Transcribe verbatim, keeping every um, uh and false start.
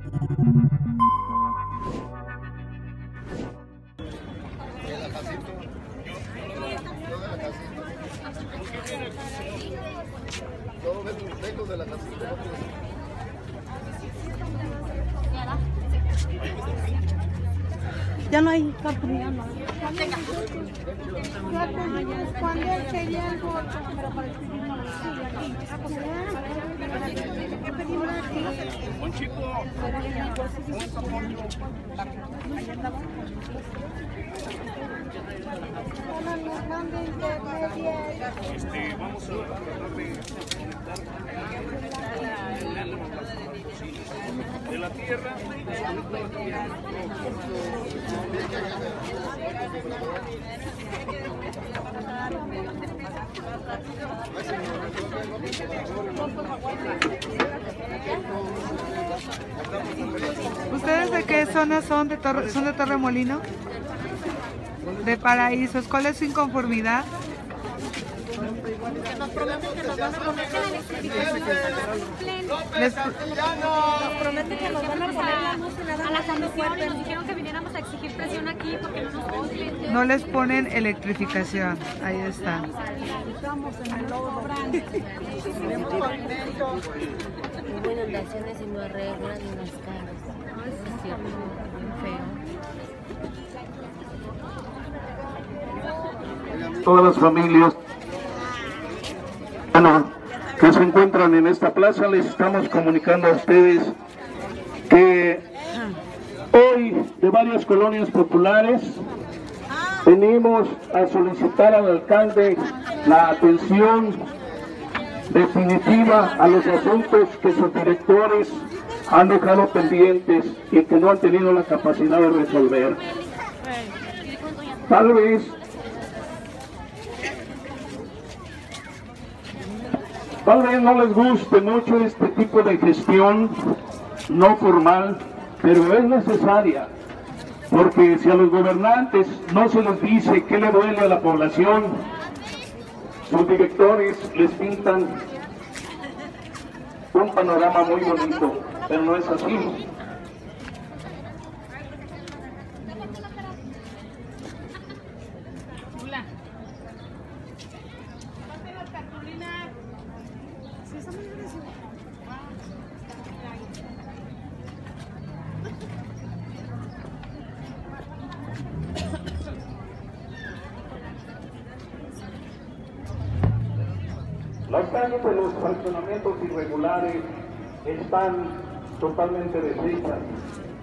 Ya no hay oportunidad, no. ¿Cuándo sería el voto? Pero para escribirlo aquí. ¿Qué pedimos aquí? Un chico. Este, vamos a tratar de de la tierra. ¿Ustedes de qué zona son? ¿De Torre, son de Torremolino? De Paraísos. ¿Cuál es su inconformidad? Nos prometen que nos van a poner la electrificación Les... Nos prometen que nos van a poner la luz a la comisión y nos dijeron que viniéramos a exigir presión aquí porque no nos ponen. No les ponen electrificación. Ahí está. Estamos en el lodo. Hubo inundaciones y no arreglan las calles. Es cierto, bien feo. Todas las familias que se encuentran en esta plaza, les estamos comunicando a ustedes que hoy de varias colonias populares venimos a solicitar al alcalde la atención definitiva a los asuntos que sus directores han dejado pendientes y que no han tenido la capacidad de resolver. Tal vez Tal vez no les guste mucho este tipo de gestión no formal, pero es necesaria, porque si a los gobernantes no se les dice qué le duele a la población, sus directores les pintan un panorama muy bonito, pero no es así. Las calles de los fraccionamientos irregulares están totalmente deshechas.